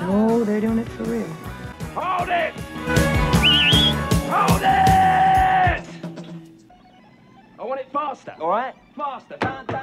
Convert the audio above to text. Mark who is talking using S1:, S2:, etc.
S1: Oh, they're doing it for real.
S2: Hold it! Hold it! I want it faster, all right? Faster. Down, down.